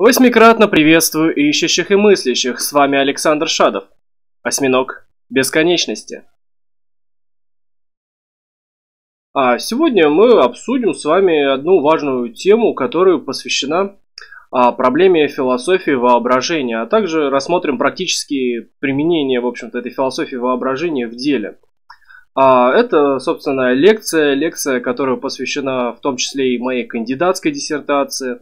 Восьмикратно приветствую ищущих и мыслящих, с вами Александр Шадов, осьминог бесконечности. Сегодня мы обсудим с вами одну важную тему, которая посвящена проблеме философии воображения, а также рассмотрим практические применения, в общем-то, этой философии воображения в деле. Это, собственно, лекция, которая посвящена в том числе и моей кандидатской диссертации.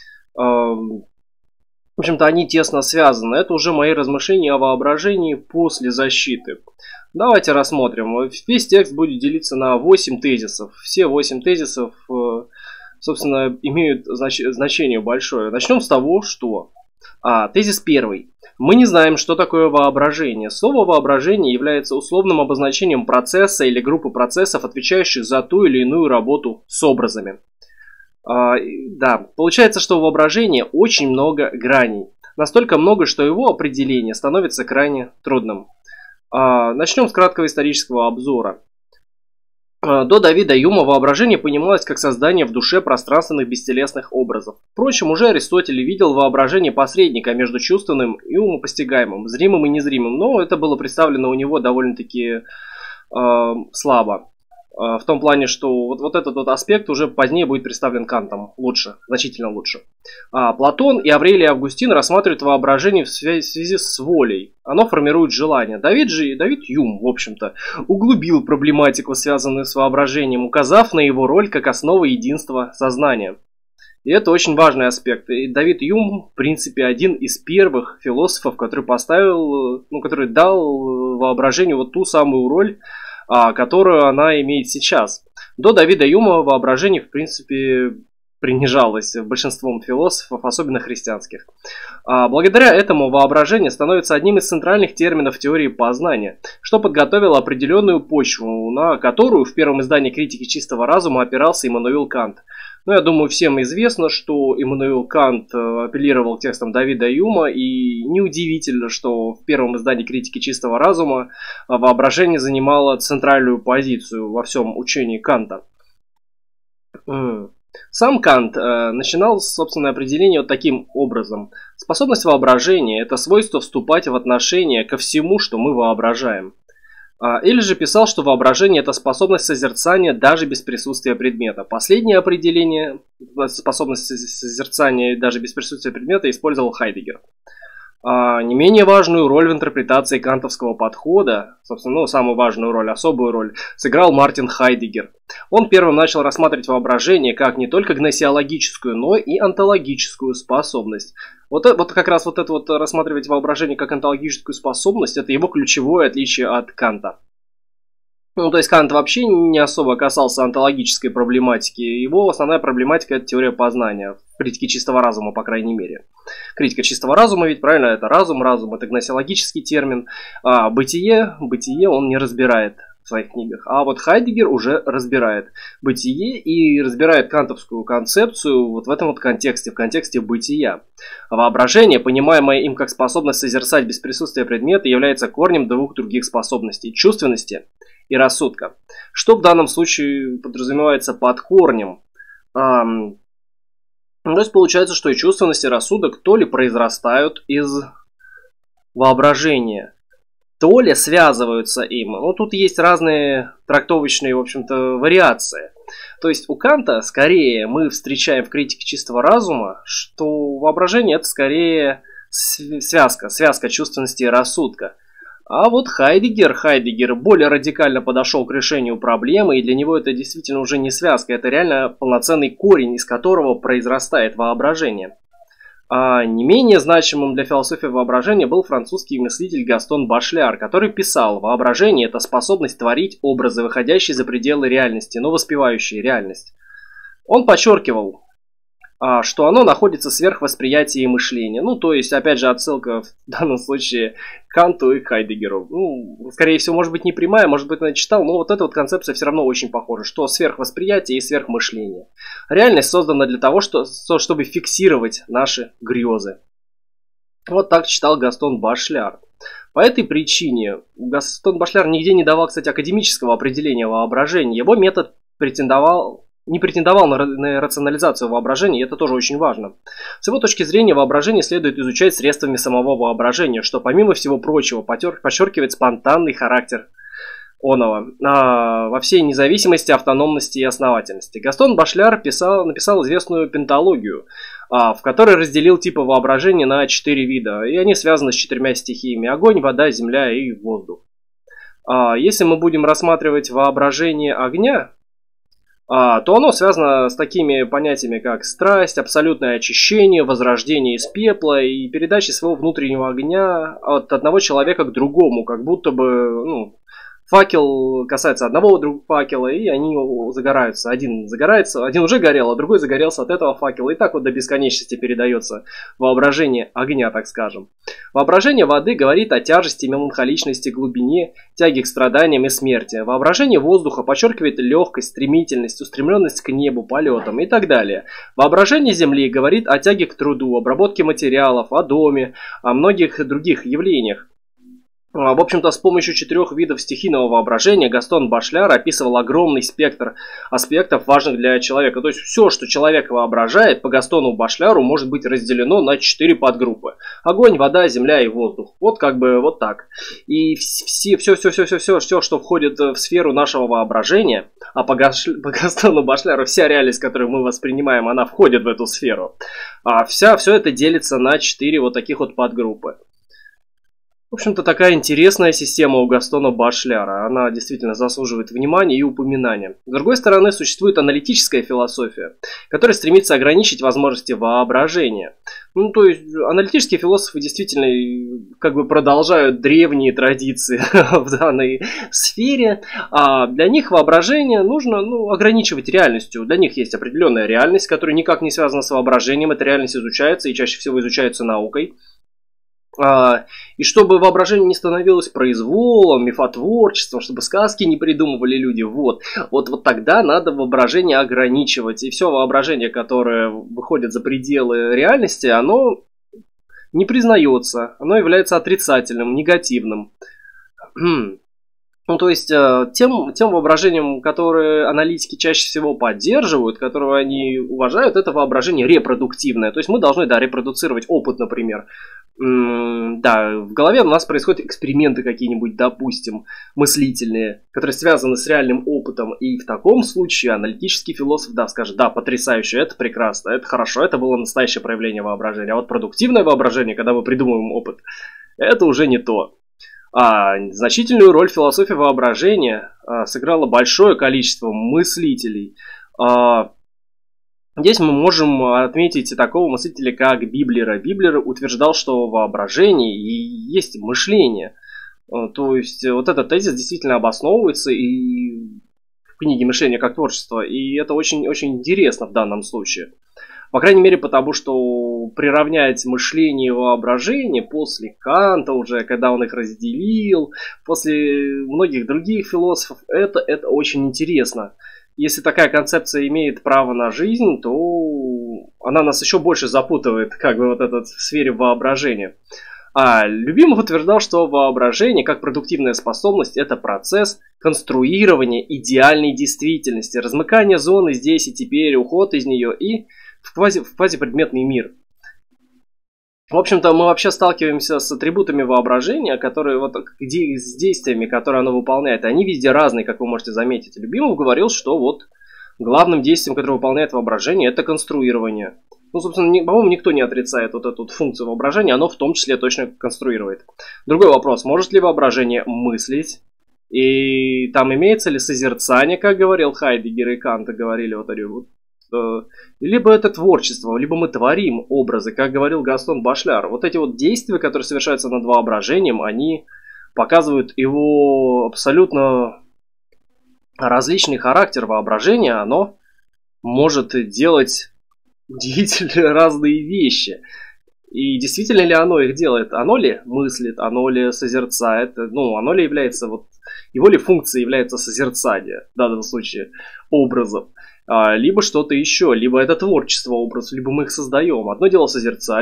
В общем-то, они тесно связаны. Это уже мои размышления о воображении после защиты. Давайте рассмотрим. Весь текст будет делиться на 8 тезисов. Все 8 тезисов, собственно, имеют значение большое. Начнем с того, что... Тезис первый. Мы не знаем, что такое воображение. Слово воображение является условным обозначением процесса или группы процессов, отвечающих за ту или иную работу с образами. Да, получается, что у воображения очень много граней. Настолько много, что его определение становится крайне трудным. Начнем с краткого исторического обзора. До Давида Юма воображение понималось как создание в душе пространственных бестелесных образов. Впрочем, уже Аристотель видел воображение посредника между чувственным и умопостигаемым, зримым и незримым, но это было представлено у него довольно-таки слабо. В том плане, что вот этот аспект уже позднее будет представлен Кантом лучше, значительно лучше. Платон и Аврелий Августин рассматривают воображение в связи с волей. Оно формирует желание. Давид Юм, в общем-то, углубил проблематику, связанную с воображением, указав на его роль как основу единства сознания. И это очень важный аспект. И Давид Юм, в принципе, один из первых философов, который дал воображению вот ту самую роль, которую она имеет сейчас. До Давида Юма воображение, в принципе, принижалось большинством философов, особенно христианских. Благодаря этому воображение становится одним из центральных терминов теории познания, что подготовило определенную почву, на которую в первом издании «Критики чистого разума» опирался Иммануил Кант. Я думаю, всем известно, что Иммануил Кант апеллировал к текстам Давида Юма, и неудивительно, что в первом издании «Критики чистого разума» воображение занимало центральную позицию во всем учении Канта. Сам Кант начинал собственное определение вот таким образом. Способность воображения – это свойство вступать в отношения ко всему, что мы воображаем. Или же писал, что воображение – это способность созерцания даже без присутствия предмета. Последнее определение, способность созерцания даже без присутствия предмета, использовал Хайдеггер. Не менее важную роль в интерпретации кантовского подхода, собственно, самую важную роль, особую роль, сыграл Мартин Хайдеггер. Он первым начал рассматривать воображение как не только гносеологическую, но и онтологическую способность. Вот как раз рассматривать воображение как онтологическую способность, это его ключевое отличие от Канта. То есть Кант вообще не особо касался онтологической проблематики. Его основная проблематика – это теория познания. В критике чистого разума, по крайней мере. Критика чистого разума, ведь правильно, это разум это гносеологический термин. Бытие он не разбирает в своих книгах. А вот Хайдеггер уже разбирает бытие и разбирает кантовскую концепцию вот в этом вот контексте, в контексте бытия. Воображение, понимаемое им как способность созерцать без присутствия предмета, является корнем двух других способностей – чувственности и рассудка. Что в данном случае подразумевается под корнем? То есть получается, что и чувственность, и рассудок то ли произрастают из воображения, то ли связываются им. Тут есть разные трактовочные, в общем-то, вариации. То есть у Канта скорее мы встречаем в критике чистого разума, что воображение это скорее связка чувственности и рассудка. А вот Хайдеггер более радикально подошел к решению проблемы, и для него это действительно уже не связка, это реально полноценный корень, из которого произрастает воображение. Не менее значимым для философии воображения был французский мыслитель Гастон Башляр, который писал: «Воображение – это способность творить образы, выходящие за пределы реальности, но воспевающие реальность». Он подчеркивал, что оно находится сверх восприятия и мышления. То есть, опять же, отсылка в данном случае к Канту и Хайдеггеру. Скорее всего, может быть, не прямая, может быть, она читал, но вот эта вот концепция все равно очень похожа, что сверхвосприятие и сверхмышление. Реальность создана для того, чтобы фиксировать наши грезы. Вот так читал Гастон Башляр. По этой причине Гастон Башляр нигде не давал, кстати, академического определения воображения. Его метод претендовал не претендовал на рационализацию воображения, и это тоже очень важно. С его точки зрения, воображение следует изучать средствами самого воображения, что, помимо всего прочего, подчеркивает спонтанный характер оного во всей независимости, автономности и основательности. Гастон Башляр написал известную пенталогию, в которой разделил типы воображения на 4 вида, и они связаны с 4 стихиями: огонь, вода, земля и воздух. Если мы будем рассматривать воображение огня, то оно связано с такими понятиями, как страсть, абсолютное очищение, возрождение из пепла и передача своего внутреннего огня от одного человека к другому, как будто бы факел касается одного факела, и они загораются. Один уже горел, а другой загорелся от этого факела. И так вот до бесконечности передается воображение огня, так скажем. Воображение воды говорит о тяжести, меланхоличности, глубине, тяге к страданиям и смерти. Воображение воздуха подчеркивает легкость, стремительность, устремленность к небу, полетам и так далее. Воображение земли говорит о тяге к труду, обработке материалов, о доме, о многих других явлениях. В общем-то, с помощью 4 видов стихийного воображения Гастон Башляр описывал огромный спектр аспектов, важных для человека. То есть все, что человек воображает, по Гастону Башляру может быть разделено на 4 подгруппы: огонь, вода, земля и воздух. Вот как бы вот так. И все, что входит в сферу нашего воображения, а по Гастону Башляру вся реальность, которую мы воспринимаем, она входит в эту сферу. Все это делится на 4 вот таких вот подгруппы. В общем-то, такая интересная система у Гастона Башляра. Она действительно заслуживает внимания и упоминания. С другой стороны, существует аналитическая философия, которая стремится ограничить возможности воображения. То есть, аналитические философы действительно как бы продолжают древние традиции в данной сфере. А для них воображение нужно ограничивать реальностью. Для них есть определенная реальность, которая никак не связана с воображением. Эта реальность изучается и чаще всего изучается наукой. И чтобы воображение не становилось произволом, мифотворчеством, чтобы сказки не придумывали люди, вот тогда надо воображение ограничивать. И все воображение, которое выходит за пределы реальности, оно не признается, оно является отрицательным, негативным. То есть, тем воображением, которое аналитики чаще всего поддерживают, которое они уважают, это воображение репродуктивное. То есть, мы должны, репродуцировать опыт, например. В голове у нас происходят эксперименты какие-нибудь, допустим, мыслительные, которые связаны с реальным опытом. И в таком случае аналитический философ, скажет: да, потрясающе, это прекрасно, это хорошо, это было настоящее проявление воображения. А вот продуктивное воображение, когда мы придумываем опыт, это уже не то. Значительную роль в философии воображения сыграло большое количество мыслителей. Здесь мы можем отметить такого мыслителя, как Библера. Библер утверждал, что воображение и есть мышление. То есть, вот этот тезис действительно обосновывается и в книге «Мышление как творчество», и это очень-очень интересно в данном случае. По крайней мере, потому что приравнять мышление и воображение после Канта уже, когда он их разделил, после многих других философов, это очень интересно. Если такая концепция имеет право на жизнь, то она нас еще больше запутывает, в сфере воображения. Любимов утверждал, что воображение, как продуктивная способность, это процесс конструирования идеальной действительности, размыкания зоны здесь и теперь, уход из нее и в квазипредметный мир. В общем-то, мы вообще сталкиваемся с атрибутами воображения, которые с действиями, которые оно выполняет. Они везде разные, как вы можете заметить. Любимов говорил, что главным действием, которое выполняет воображение, это конструирование. Собственно, по-моему, никто не отрицает эту функцию воображения, оно в том числе точно конструирует. Другой вопрос: может ли воображение мыслить? И там имеется ли созерцание, как говорил Хайдеггер и Кант, говорили либо это творчество, либо мы творим образы, как говорил Гастон Башляр. Эти действия, которые совершаются над воображением, они показывают его абсолютно различный характер воображения. Оно может делать удивительно разные вещи. И действительно ли оно их делает? Оно ли мыслит? Оно ли созерцает? Оно ли является... его ли функция является созерцание, в данном случае, образов? Либо что-то еще, либо это творчество образов, либо мы их создаем. Одно дело созерцать,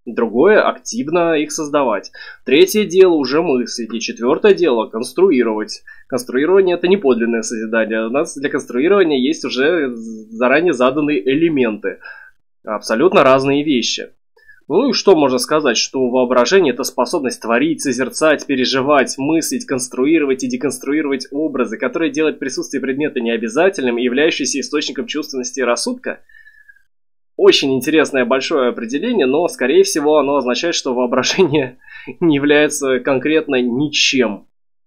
Другое – активно их создавать. Третье дело – уже мыслить. И четвертое дело – конструировать. Конструирование – это не подлинное созидание. У нас для конструирования есть уже заранее заданные элементы. Абсолютно разные вещи. Ну и что можно сказать, что воображение – это способность творить, созерцать, переживать, мыслить, конструировать и деконструировать образы, которые делают присутствие предмета необязательным и являющийся источником чувственности и рассудка? Очень интересное большое определение, но, скорее всего, оно означает, что воображение не является конкретно ничем.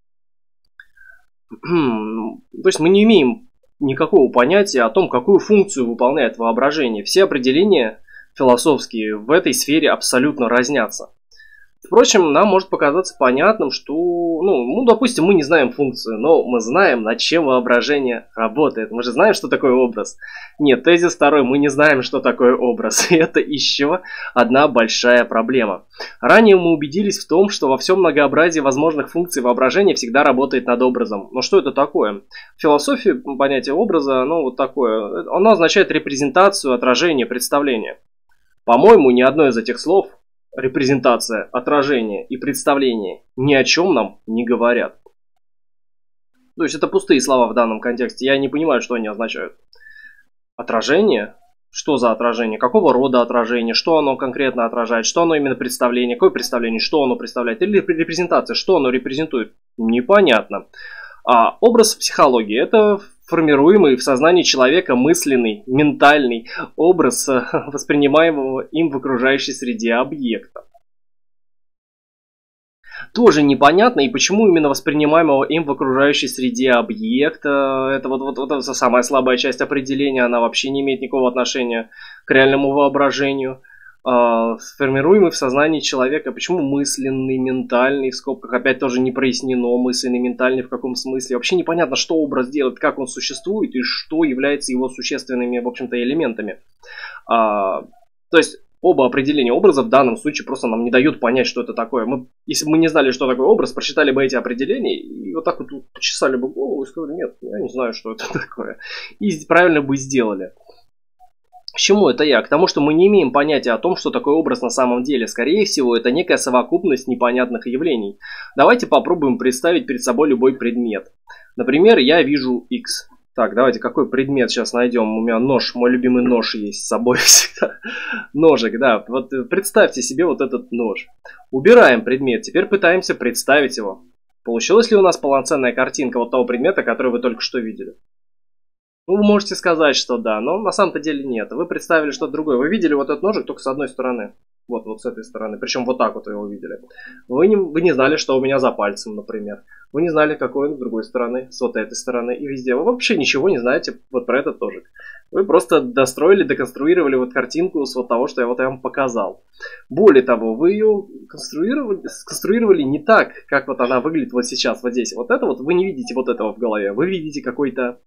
То есть мы не имеем никакого понятия о том, какую функцию выполняет воображение. Все определения философские в этой сфере абсолютно разнятся. Впрочем, нам может показаться понятным, что, допустим, мы не знаем функцию, но мы знаем, над чем воображение работает. Мы же знаем, что такое образ. Нет, тезис второй, мы не знаем, что такое образ. И это еще одна большая проблема. Ранее мы убедились в том, что во всем многообразии возможных функций воображение всегда работает над образом. Но что это такое? В философии понятие образа, вот такое. Оно означает репрезентацию, отражение, представление. По-моему, ни одно из этих слов, репрезентация, отражение и представление, ни о чем нам не говорят. То есть это пустые слова в данном контексте. Я не понимаю, что они означают. Отражение? Что за отражение? Какого рода отражение? Что оно конкретно отражает? Что оно именно представление? Какое представление? Что оно представляет? Или репрезентация? Что оно репрезентует? Непонятно. А образ в психологии – это формируемый в сознании человека мысленный, ментальный образ воспринимаемого им в окружающей среде объекта. Тоже непонятно, и почему именно воспринимаемого им в окружающей среде объекта. Это вот самая слабая часть определения, она вообще не имеет никакого отношения к реальному воображению. Формируемый в сознании человека. Почему мысленный, ментальный, в скобках опять тоже не прояснено, мысленный, ментальный в каком смысле. Вообще непонятно, что образ делает, как он существует и что является его существенными, в общем-то, элементами. То есть оба определения образа в данном случае просто нам не дают понять, что это такое. Если бы мы не знали, что такое образ, прочитали бы эти определения и вот так вот почесали бы голову и сказали: нет, я не знаю, что это такое. И правильно бы сделали. К чему это я? К тому, что мы не имеем понятия о том, что такое образ на самом деле. Скорее всего, это некая совокупность непонятных явлений. Давайте попробуем представить перед собой любой предмет. Например, я вижу X. Так, давайте, какой предмет сейчас найдем? У меня нож, мой любимый нож есть с собой всегда. Ножик, да. Вот представьте себе вот этот нож. Убираем предмет, теперь пытаемся представить его. Получилась ли у нас полноценная картинка вот того предмета, который вы только что видели? Вы можете сказать, что да, но на самом-то деле нет. Вы представили что-то другое. Вы видели вот этот ножик только с одной стороны. Вот с этой стороны. Причем вот так вот вы его видели. Вы не знали, что у меня за пальцем, например. Вы не знали, какой он с другой стороны, с вот этой стороны и везде. Вы вообще ничего не знаете вот про этот ножик. Вы просто достроили, деконструировали вот картинку с вот того, что я вам показал. Более того, вы ее сконструировали не так, как вот она выглядит вот сейчас, вот здесь. Вот это вот, вы не видите вот этого в голове. Вы видите какой-то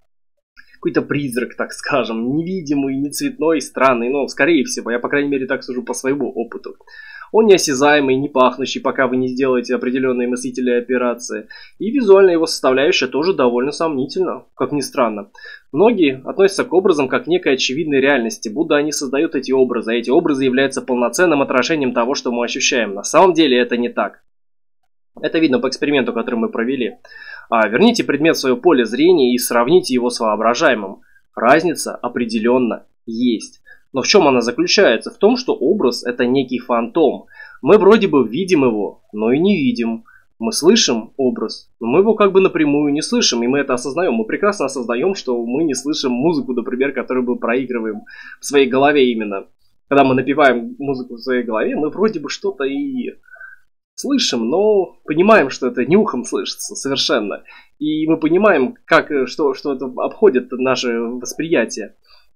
призрак, так скажем, невидимый, не цветной, странный, но скорее всего, я по крайней мере так сужу по своему опыту. Он неосязаемый, не пахнущий, пока вы не сделаете определенные мыслительные операции. И визуальная его составляющая тоже довольно сомнительна, как ни странно. Многие относятся к образам как к некой очевидной реальности, будто они создают эти образы, а эти образы являются полноценным отражением того, что мы ощущаем. На самом деле это не так. Это видно по эксперименту, который мы провели. Верните предмет в свое поле зрения и сравните его с воображаемым. Разница определенно есть. Но в чем она заключается? В том, что образ – это некий фантом. Мы вроде бы видим его, но и не видим. Мы слышим образ, но мы его как бы напрямую не слышим, и мы это осознаем. Мы прекрасно осознаем, что мы не слышим музыку, например, которую мы проигрываем в своей голове именно. Когда мы напеваем музыку в своей голове, мы вроде бы что-то и слышим, но понимаем, что это не ухом слышится совершенно. И мы понимаем, что это обходит наше восприятие.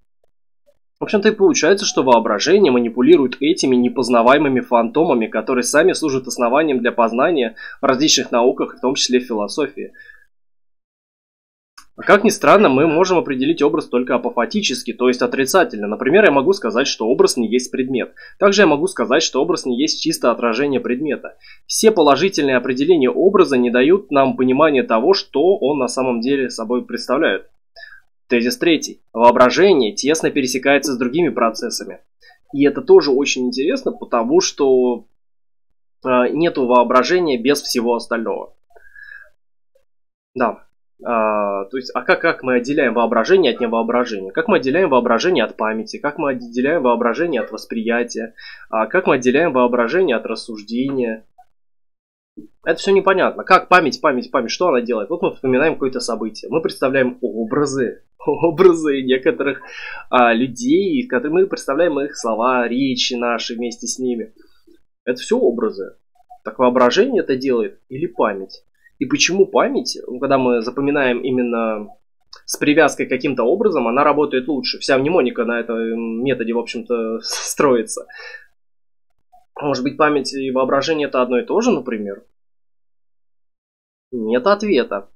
В общем-то и получается, что воображение манипулирует этими непознаваемыми фантомами, которые сами служат основанием для познания в различных науках, в том числе в философии. Как ни странно, мы можем определить образ только апофатически, то есть отрицательно. Например, я могу сказать, что образ не есть предмет. Также я могу сказать, что образ не есть чисто отражение предмета. Все положительные определения образа не дают нам понимания того, что он на самом деле собой представляет. Тезис третий. Воображение тесно пересекается с другими процессами. И это тоже очень интересно, потому что нету воображения без всего остального. Да. То есть, как мы отделяем воображение от невоображения? Как мы отделяем воображение от памяти? Как мы отделяем воображение от восприятия? Как мы отделяем воображение от рассуждения? Это все непонятно. Как память, что она делает? Вот мы вспоминаем какое-то событие. Мы представляем образы некоторых людей, мы представляем их слова, речи наши вместе с ними. Это все образы. Так воображение это делает или память? И почему память, когда мы запоминаем именно с привязкой к каким-то образом, она работает лучше? Вся мнемоника на этом методе, в общем-то, строится. Может быть, память и воображение это одно и то же, например? Нет ответа.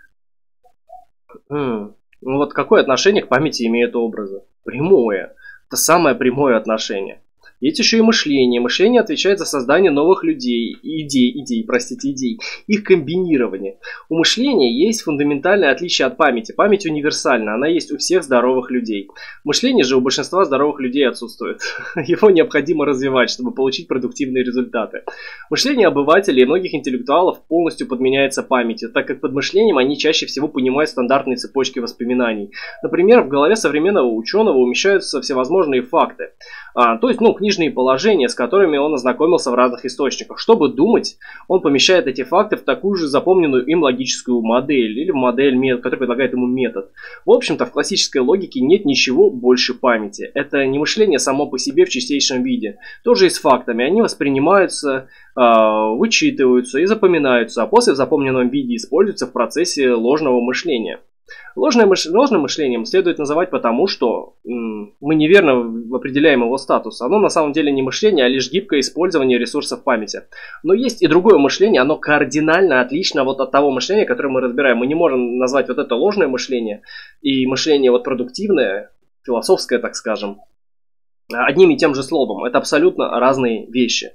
Вот какое отношение к памяти имеют образы? Прямое. Это самое прямое отношение. Есть еще и мышление. Мышление отвечает за создание новых идей, их комбинирование. У мышления есть фундаментальное отличие от памяти. Память универсальна, она есть у всех здоровых людей. Мышление же у большинства здоровых людей отсутствует. Его необходимо развивать, чтобы получить продуктивные результаты. Мышление обывателей и многих интеллектуалов полностью подменяется памятью, так как под мышлением они чаще всего понимают стандартные цепочки воспоминаний. Например, в голове современного ученого умещаются всевозможные факты. То есть, книжные положения, с которыми он ознакомился в разных источниках. Чтобы думать, он помещает эти факты в такую же запомненную им логическую модель, или в модель, которая предлагает ему метод. В общем-то, в классической логике нет ничего больше памяти. Это не мышление само по себе в чистейшем виде. Тоже и с фактами. Они воспринимаются, вычитываются и запоминаются, а после в запомненном виде используются в процессе ложного мышления. Ложным мышлением следует называть потому, что мы неверно определяем его статус. Оно на самом деле не мышление, а лишь гибкое использование ресурсов памяти. Но есть и другое мышление, оно кардинально отлично от того мышления, которое мы разбираем. Мы не можем назвать вот это ложное мышление и мышление продуктивное, философское, так скажем, одним и тем же словом. Это абсолютно разные вещи.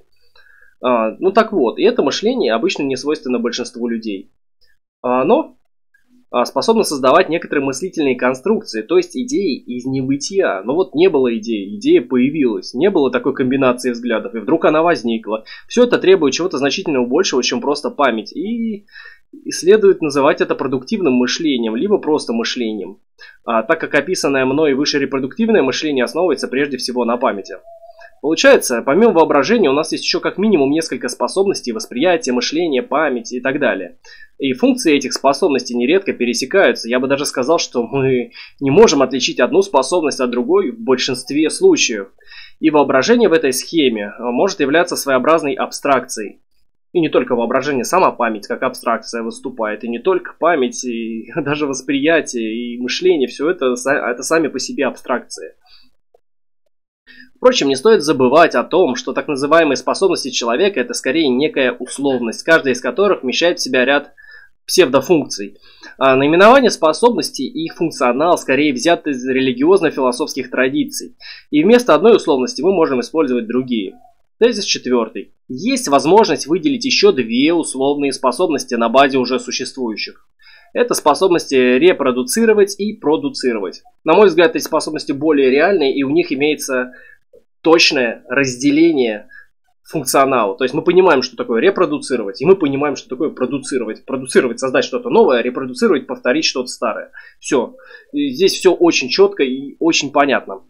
Так вот, и это мышление обычно не свойственно большинству людей. Но способна создавать некоторые мыслительные конструкции, то есть идеи из небытия. Но не было идеи, идея появилась, не было такой комбинации взглядов, и вдруг она возникла. Все это требует чего-то значительно большего, чем просто память, и следует называть это продуктивным мышлением, либо просто мышлением, так как описанное мной выше репродуктивное мышление основывается прежде всего на памяти. Получается, помимо воображения у нас есть еще как минимум несколько способностей: восприятия, мышления, памяти и так далее. И функции этих способностей нередко пересекаются. Я бы даже сказал, что мы не можем отличить одну способность от другой в большинстве случаев. И воображение в этой схеме может являться своеобразной абстракцией. И не только воображение, сама память как абстракция выступает. И не только память, и даже восприятие и мышление, все это сами по себе абстракции. Впрочем, не стоит забывать о том, что так называемые способности человека – это скорее некая условность, каждая из которых вмещает в себя ряд псевдофункций. Наименование способностей и их функционал скорее взяты из религиозно-философских традиций. И вместо одной условности мы можем использовать другие. Тезис 4. Есть возможность выделить еще две условные способности на базе уже существующих. Это способности репродуцировать и продуцировать. На мой взгляд, эти способности более реальные, и у них имеется точное разделение функционала. То есть мы понимаем, что такое репродуцировать, и мы понимаем, что такое продуцировать. Продуцировать, создать что-то новое, репродуцировать, повторить что-то старое. Все. Здесь все очень четко и очень понятно.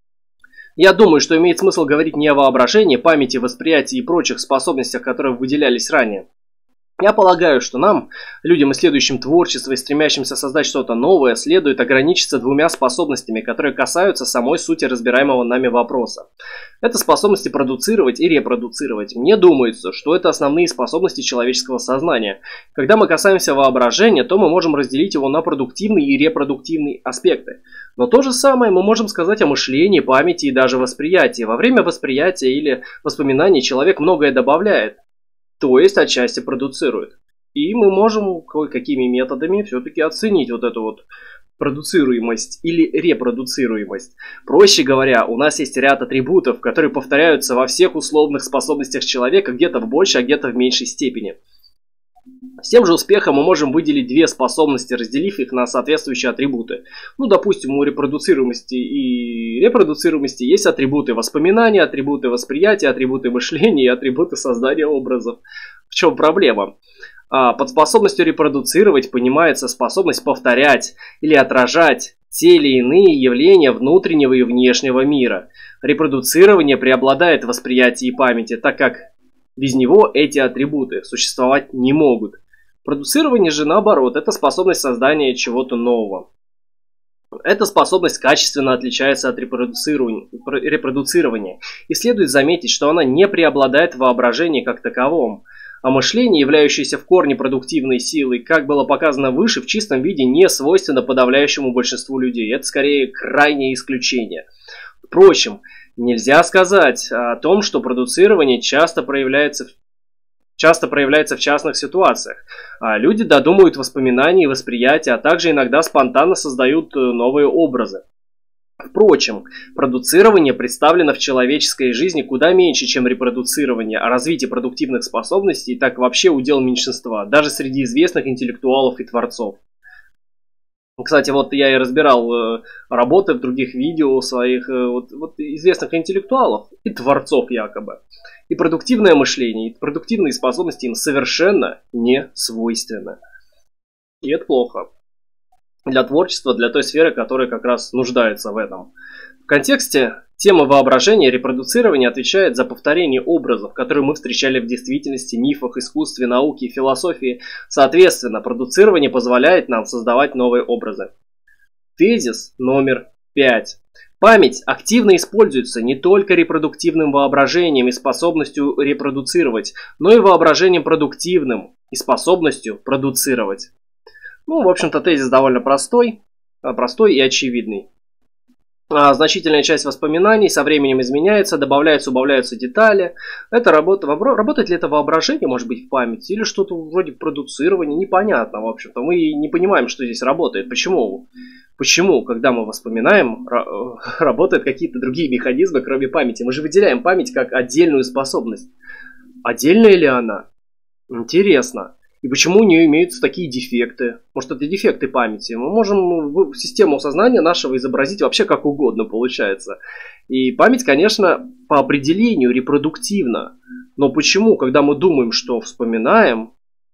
Я думаю, что имеет смысл говорить не о воображении, памяти, восприятии и прочих способностях, которые выделялись ранее. Я полагаю, что нам, людям, исследующим творчество и стремящимся создать что-то новое, следует ограничиться двумя способностями, которые касаются самой сути разбираемого нами вопроса. Это способности продуцировать и репродуцировать. Мне думается, что это основные способности человеческого сознания. Когда мы касаемся воображения, то мы можем разделить его на продуктивные и репродуктивные аспекты. Но то же самое мы можем сказать о мышлении, памяти и даже восприятии. Во время восприятия или воспоминаний человек многое добавляет. То есть отчасти продуцирует. И мы можем кое-какими методами все-таки оценить вот эту продуцируемость или репродуцируемость. Проще говоря, у нас есть ряд атрибутов, которые повторяются во всех условных способностях человека, где-то в большей, а где-то в меньшей степени. С тем же успехом мы можем выделить две способности, разделив их на соответствующие атрибуты. Ну, допустим, у репродуцируемости и репродуцируемости есть атрибуты воспоминания, атрибуты восприятия, атрибуты мышления и атрибуты создания образов. В чем проблема? Под способностью репродуцировать понимается способность повторять или отражать те или иные явления внутреннего и внешнего мира. Репродуцирование преобладает в восприятии и памяти, так как без него эти атрибуты существовать не могут. Продуцирование же, наоборот, это способность создания чего-то нового. Эта способность качественно отличается от репродуцирования, и следует заметить, что она не преобладает в воображении как таковом, а мышление, являющееся в корне продуктивной силой, как было показано выше, в чистом виде не свойственно подавляющему большинству людей. Это скорее крайнее исключение. Впрочем, нельзя сказать о том, что продуцирование часто проявляется в частных ситуациях. Люди додумывают воспоминания и восприятия, а также иногда спонтанно создают новые образы. Впрочем, продуцирование представлено в человеческой жизни куда меньше, чем репродуцирование, а развитие продуктивных способностей так вообще удел меньшинства, даже среди известных интеллектуалов и творцов. Кстати, вот я и разбирал работы в других видео своих известных интеллектуалов и творцов якобы. И продуктивное мышление, и продуктивные способности им совершенно не свойственны. И это плохо. Для творчества, для той сферы, которая как раз нуждается в этом. В контексте темы воображения репродуцирование отвечает за повторение образов, которые мы встречали в действительности, мифах, искусстве, науке и философии. Соответственно, продуцирование позволяет нам создавать новые образы. Тезис номер 5. Память активно используется не только репродуктивным воображением и способностью репродуцировать, но и воображением продуктивным и способностью продуцировать. Ну, в общем-то, тезис довольно простой и очевидный. Значительная часть воспоминаний со временем изменяется, добавляются, убавляются детали. Это работает ли это воображение, может быть, в памяти, или что-то вроде продуцирования, непонятно, в общем-то. Мы не понимаем, что здесь работает. Почему, когда мы воспоминаем, работают какие-то другие механизмы, кроме памяти? Мы же выделяем память как отдельную способность. Отдельная ли она? Интересно. И почему у нее имеются такие дефекты? Может, это дефекты памяти? Мы можем систему сознания нашего изобразить вообще как угодно, получается. И память, конечно, по определению репродуктивна. Но почему, когда мы думаем, что вспоминаем,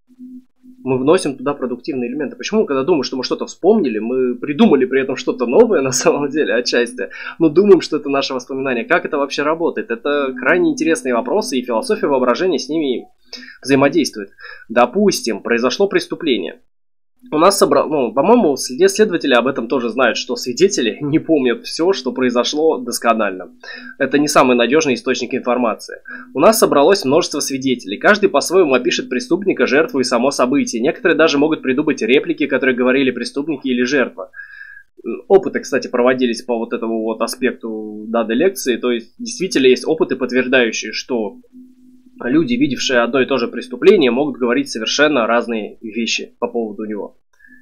мы вносим туда продуктивные элементы? Почему, когда думаем, что мы что-то вспомнили, мы придумали при этом что-то новое на самом деле, отчасти, но думаем, что это наше воспоминание? Как это вообще работает? Это крайне интересные вопросы, и философия воображения с ними взаимодействует. Допустим, произошло преступление. У нас по-моему, следователи об этом тоже знают, что свидетели не помнят все, что произошло досконально. Это не самый надежный источник информации. У нас собралось множество свидетелей. Каждый по-своему опишет преступника, жертву и само событие. Некоторые даже могут придумать реплики, которые говорили преступники или жертва. Опыты, кстати, проводились по вот этому вот аспекту данной лекции. То есть, действительно есть опыты, подтверждающие, что люди, видевшие одно и то же преступление, могут говорить совершенно разные вещи по поводу него.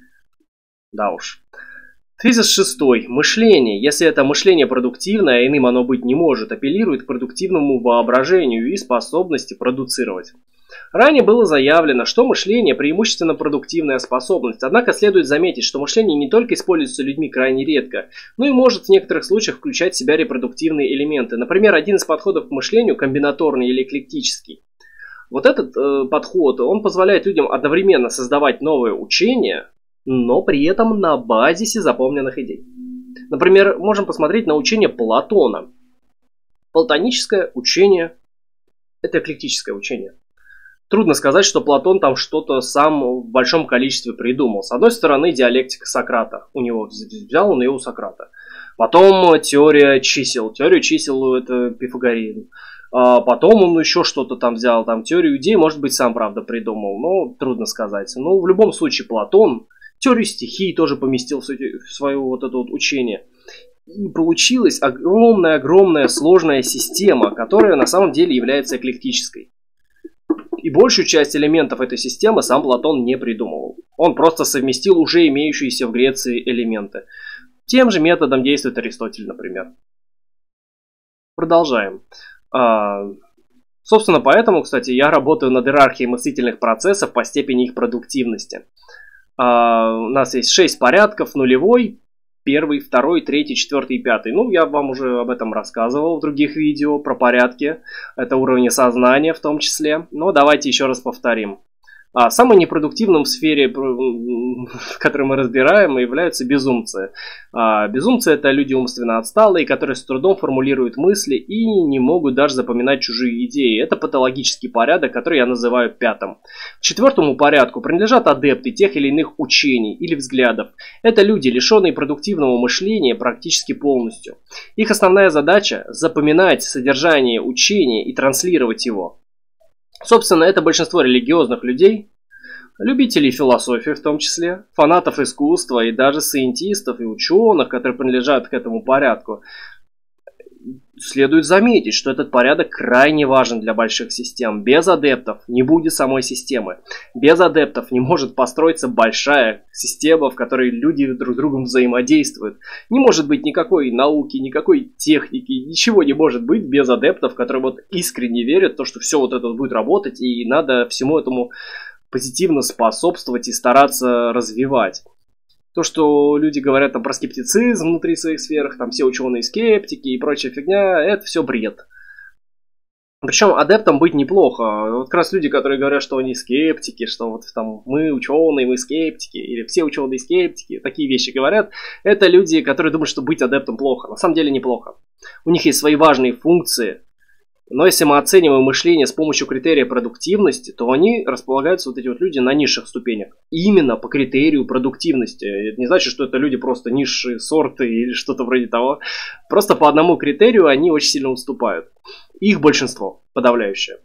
Да уж. Тезис 6. Мышление, если это мышление продуктивное, а иным оно быть не может, апеллирует к продуктивному воображению и способности продуцировать. Ранее было заявлено, что мышление преимущественно продуктивная способность, однако следует заметить, что мышление не только используется людьми крайне редко, но и может в некоторых случаях включать в себя репродуктивные элементы. Например, один из подходов к мышлению – комбинаторный или эклектический. Вот этот подход, он позволяет людям одновременно создавать новые учения, но при этом на базисе запомненных идей. Например, можем посмотреть на учение Платона. Платоническое учение – это эклектическое учение. Трудно сказать, что Платон там что-то сам в большом количестве придумал. С одной стороны, диалектика Сократа. Взял он ее у Сократа. Потом теория чисел. Теорию чисел это Пифагореин. Потом он еще что-то там взял. Там теорию идей, может быть, сам, правда, придумал. Но трудно сказать. Но в любом случае, Платон теорию стихий тоже поместил в свое вот это вот учение. И получилась огромная сложная система, которая на самом деле является эклектической. И большую часть элементов этой системы сам Платон не придумывал. Он просто совместил уже имеющиеся в Греции элементы. Тем же методом действует Аристотель, например. Продолжаем. Собственно, поэтому, кстати, я работаю над иерархией мыслительных процессов по степени их продуктивности. У нас есть 6 порядков: нулевой, первый, второй, третий, четвертый и пятый. Ну, я вам уже об этом рассказывал в других видео про порядки. Это уровни сознания в том числе. Но давайте еще раз повторим. Самым непродуктивным в сфере, в которой мы разбираем, являются безумцы. Безумцы — это люди умственно отсталые, которые с трудом формулируют мысли и не могут даже запоминать чужие идеи. Это патологический порядок, который я называю пятым. К четвертому порядку принадлежат адепты тех или иных учений или взглядов. Это люди, лишенные продуктивного мышления практически полностью. Их основная задача — запоминать содержание учения и транслировать его. Собственно, это большинство религиозных людей, любителей философии в том числе, фанатов искусства и даже сcientistов и ученых, которые принадлежат к этому порядку. Следует заметить, что этот порядок крайне важен для больших систем. Без адептов не будет самой системы. Без адептов не может построиться большая система, в которой люди друг с другом взаимодействуют. Не может быть никакой науки, никакой техники, ничего не может быть без адептов, которые вот искренне верят в то, что все вот это будет работать, и надо всему этому позитивно способствовать и стараться развивать. То, что люди говорят там про скептицизм внутри своих сфер, там все ученые скептики и прочая фигня, это все бред. Причем адептам быть неплохо. Вот как раз люди, которые говорят, что они скептики, что вот там мы ученые, мы скептики, или все ученые скептики, такие вещи говорят, это люди, которые думают, что быть адептом плохо. На самом деле неплохо. У них есть свои важные функции. Но если мы оцениваем мышление с помощью критерия продуктивности, то они располагаются, вот эти вот люди, на низших ступенях. Именно по критерию продуктивности. Это не значит, что это люди просто низшие сорты или что-то вроде того. Просто по одному критерию они очень сильно уступают. Их большинство, подавляющее.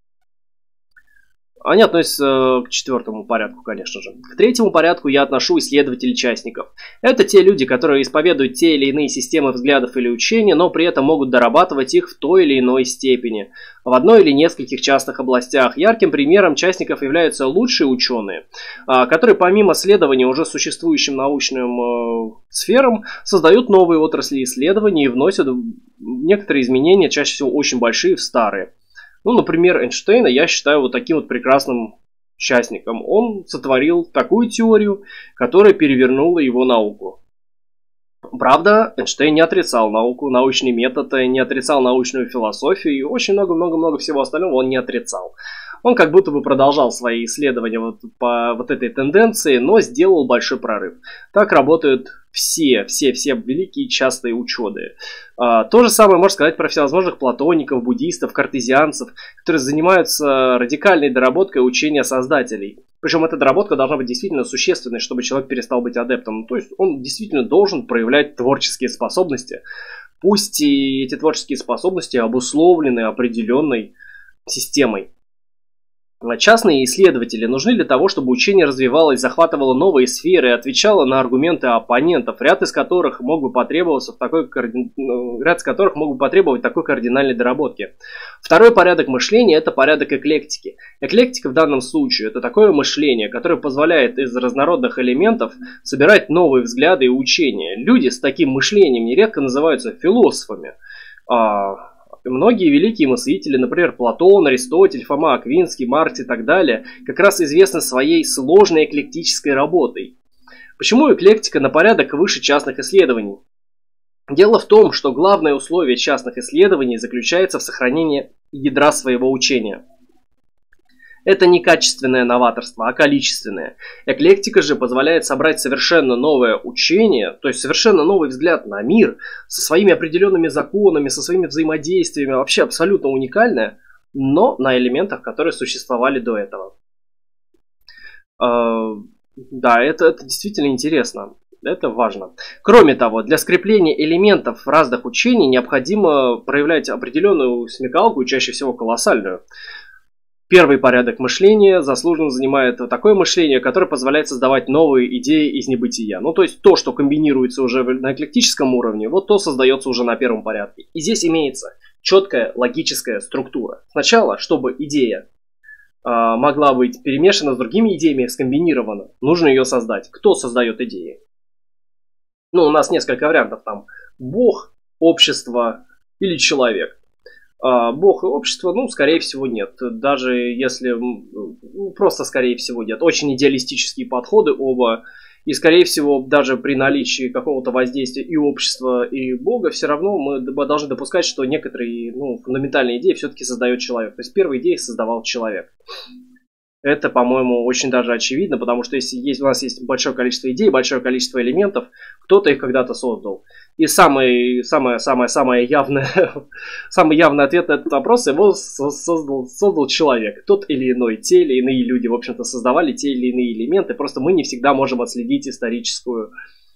Они относятся к четвертому порядку, конечно же. К третьему порядку я отношу исследователей-частников. Это те люди, которые исповедуют те или иные системы взглядов или учения, но при этом могут дорабатывать их в той или иной степени, в одной или нескольких частных областях. Ярким примером частников являются лучшие ученые, которые помимо следования уже существующим научным сферам, создают новые отрасли исследований и вносят некоторые изменения, чаще всего очень большие, в старые. Ну, например, Эйнштейна я считаю вот таким вот прекрасным частником. Он сотворил такую теорию, которая перевернула его науку. Правда, Эйнштейн не отрицал науку, научный метод, не отрицал научную философию и очень много-много-много всего остального он не отрицал. Он как будто бы продолжал свои исследования вот по вот этой тенденции, но сделал большой прорыв. Так работают все великие частые ученые. То же самое можно сказать про всевозможных платоников, буддистов, картезианцев, которые занимаются радикальной доработкой учения создателей. Причем эта доработка должна быть действительно существенной, чтобы человек перестал быть адептом. То есть он действительно должен проявлять творческие способности. Пусть и эти творческие способности обусловлены определенной системой. Частные исследователи нужны для того, чтобы учение развивалось, захватывало новые сферы и отвечало на аргументы оппонентов, ряд из которых мог бы потребовать такой кардинальной доработки. Второй порядок мышления – это порядок эклектики. Эклектика в данном случае – это такое мышление, которое позволяет из разнородных элементов собирать новые взгляды и учения. Люди с таким мышлением нередко называются философами. Многие великие мыслители, например, Платон, Аристотель, Фома Аквинский, Маркс и так далее, как раз известны своей сложной эклектической работой. Почему эклектика на порядок выше частных исследований? Дело в том, что главное условие частных исследований заключается в сохранении ядра своего учения. Это не качественное новаторство, а количественное. Эклектика же позволяет собрать совершенно новое учение, то есть совершенно новый взгляд на мир, со своими определенными законами, со своими взаимодействиями, вообще абсолютно уникальное, но на элементах, которые существовали до этого. Да, это действительно интересно. Это важно. Кроме того, для скрепления элементов разных учений необходимо проявлять определенную смекалку, чаще всего колоссальную. Первый порядок мышления заслуженно занимает такое мышление, которое позволяет создавать новые идеи из небытия. Ну, то есть то, что комбинируется уже на эклектическом уровне, вот то создается уже на первом порядке. И здесь имеется четкая логическая структура. Сначала, чтобы идея могла быть перемешана с другими идеями, скомбинирована, нужно ее создать. Кто создает идеи? Ну, у нас несколько вариантов там. Бог, общество или человек. Бог и общество, ну, скорее всего, нет. Даже если, просто скорее всего, нет. Очень идеалистические подходы оба. И, скорее всего, даже при наличии какого-то воздействия и общества, и Бога, все равно мы должны допускать, что некоторые фундаментальные идеи все-таки создает человек. То есть первые идеи создавал человек. Это, по-моему, очень даже очевидно, потому что если у нас есть большое количество идей, большое количество элементов, кто-то их когда-то создал. И самый явный ответ на этот вопрос, его создал человек. Тот или иной, те или иные люди, в общем-то, создавали те или иные элементы. Просто мы не всегда можем отследить историческую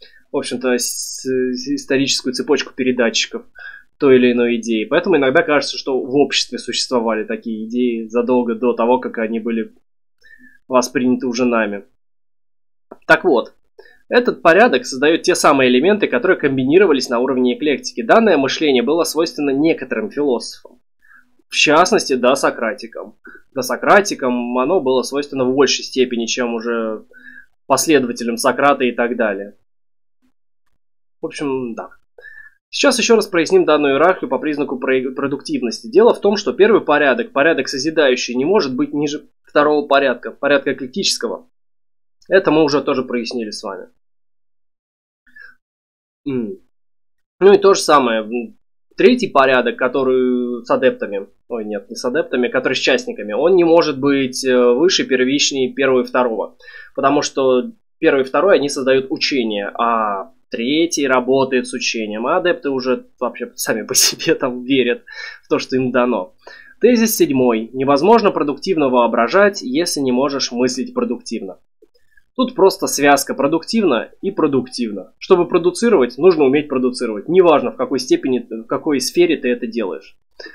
цепочку передатчиков той или иной идеи. Поэтому иногда кажется, что в обществе существовали такие идеи задолго до того, как они были восприняты уже нами. Так вот, этот порядок создает те самые элементы, которые комбинировались на уровне эклектики. Данное мышление было свойственно некоторым философам. В частности, досократикам. Досократикам оно было свойственно в большей степени, чем уже последователям Сократа и так далее. В общем, да. Сейчас еще раз проясним данную иерархию по признаку продуктивности. Дело в том, что первый порядок созидающий, не может быть ниже второго порядка эклектического. Это мы уже тоже прояснили с вами. Ну и то же самое. Третий порядок, который с адептами, который с частниками, он не может быть выше первичней первого и второго. Потому что первый и второй, они создают учение, а третий работает с учением, а адепты уже вообще сами по себе там верят в то, что им дано. Тезис 7. Невозможно продуктивно воображать, если не можешь мыслить продуктивно. Тут просто связка продуктивно и продуктивно. Чтобы продуцировать, нужно уметь продуцировать. Неважно, в какой степени, в какой сфере ты это делаешь.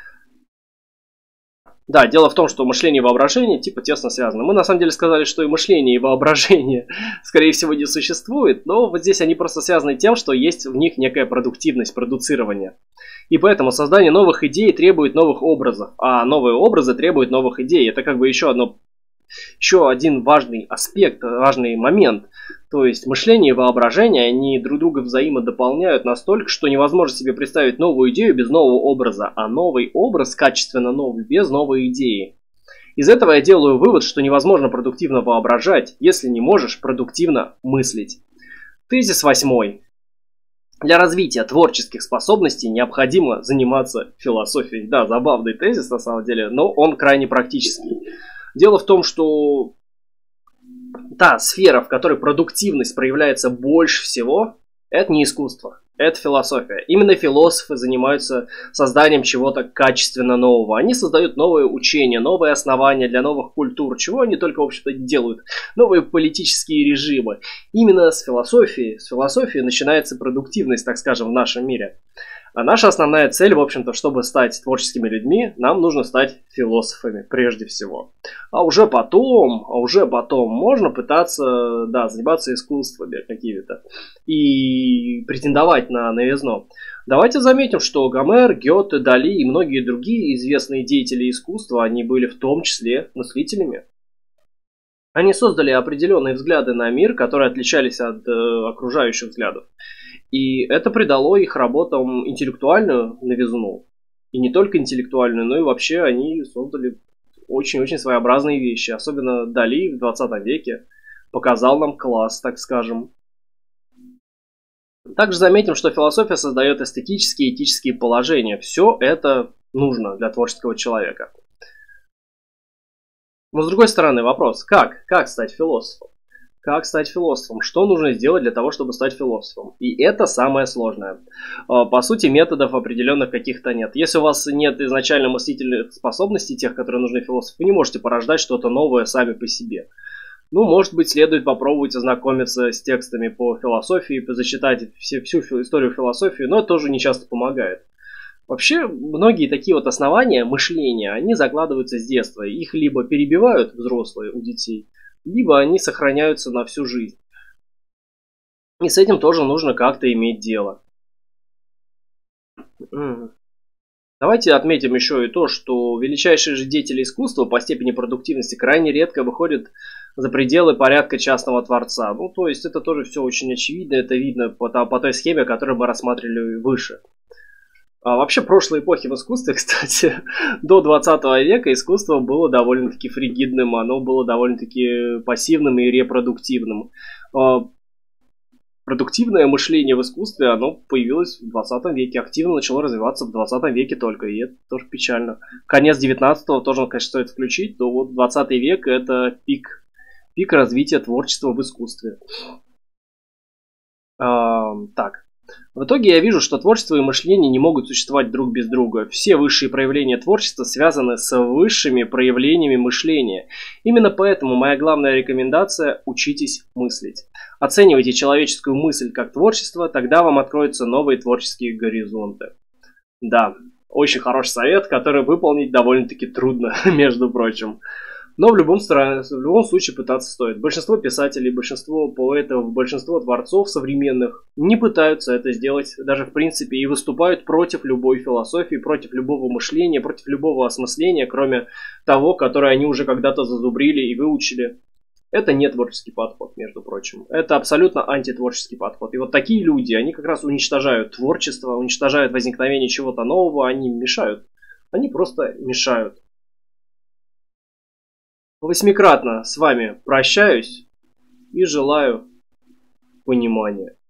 Да, дело в том, что мышление и воображение типа тесно связаны. Мы на самом деле сказали, что и мышление, и воображение, скорее всего, не существует, но вот здесь они просто связаны тем, что есть в них некая продуктивность, продуцирование. И поэтому создание новых идей требует новых образов, а новые образы требуют новых идей. Это как бы еще один важный аспект, важный момент. То есть мышление и воображение, они друг друга взаимодополняют настолько, что невозможно себе представить новую идею без нового образа, а новый образ качественно новый без новой идеи. Из этого я делаю вывод, что невозможно продуктивно воображать, если не можешь продуктивно мыслить. Тезис 8. Для развития творческих способностей необходимо заниматься философией. Да, забавный тезис на самом деле, но он крайне практический. Дело в том, что та сфера, в которой продуктивность проявляется больше всего, это не искусство, это философия. Именно философы занимаются созданием чего-то качественно нового. Они создают новые учения, новые основания для новых культур, чего они только, в общем-то, делают. Новые политические режимы. Именно с философии начинается продуктивность, так скажем, в нашем мире. А наша основная цель, в общем-то, чтобы стать творческими людьми, нам нужно стать философами прежде всего. А уже потом можно пытаться, да, заниматься искусствами какими-то и претендовать на новизну. Давайте заметим, что Гомер, Гёте, Дали и многие другие известные деятели искусства, они были в том числе мыслителями. Они создали определенные взгляды на мир, которые отличались от окружающих взглядов. И это придало их работам интеллектуальную новизну. И не только интеллектуальную, но и вообще они создали очень-очень своеобразные вещи. Особенно Дали в 20 веке показал нам класс, так скажем. Также заметим, что философия создает эстетические и этические положения. Все это нужно для творческого человека. Но с другой стороны вопрос, как стать философом? Как стать философом? Что нужно сделать для того, чтобы стать философом? И это самое сложное. По сути, методов определенных каких-то нет. Если у вас нет изначально мыслительных способностей, тех, которые нужны философу, вы не можете порождать что-то новое сами по себе. Ну, может быть, следует попробовать ознакомиться с текстами по философии, зачитать всю историю философии, но это тоже не часто помогает. Вообще, многие такие вот основания мышления, они закладываются с детства. Их либо перебивают взрослые у детей, либо они сохраняются на всю жизнь. И с этим тоже нужно как-то иметь дело. Давайте отметим еще и то, что величайшие же деятели искусства по степени продуктивности крайне редко выходят за пределы порядка частного творца. Ну, то есть это тоже все очень очевидно, это видно по той схеме, которую мы рассматривали выше. А вообще, прошлой эпохи в искусстве, кстати, до 20 века искусство было довольно-таки фригидным, оно было довольно-таки пассивным и репродуктивным. Продуктивное мышление в искусстве, оно появилось в 20 веке, активно начало развиваться в 20 веке только, и это тоже печально. Конец 19-го тоже, конечно, стоит включить, но вот 20 век это пик развития творчества в искусстве. Так. В итоге я вижу, что творчество и мышление не могут существовать друг без друга. Все высшие проявления творчества связаны с высшими проявлениями мышления. Именно поэтому моя главная рекомендация – учитесь мыслить. Оценивайте человеческую мысль как творчество, тогда вам откроются новые творческие горизонты. Да, очень хороший совет, который выполнить довольно-таки трудно, между прочим. Но в любом случае пытаться стоит. Большинство писателей, большинство поэтов, большинство творцов современных не пытаются это сделать даже в принципе и выступают против любой философии, против любого мышления, против любого осмысления, кроме того, которое они уже когда-то зазубрили и выучили. Это не творческий подход, между прочим. Это абсолютно антитворческий подход. И вот такие люди, они как раз уничтожают творчество, уничтожают возникновение чего-то нового, они мешают. Они просто мешают. Восьмикратно с вами прощаюсь и желаю понимания.